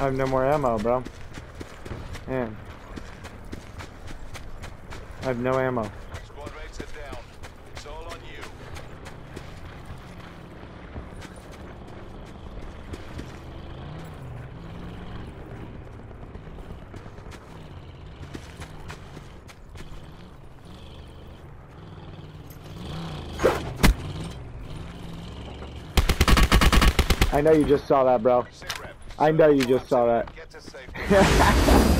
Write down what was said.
I have no more ammo, bro. Man. I have no ammo. Squad mates are down. It's all on you. I know you just saw that, bro. I know you just saw that. Get to safety.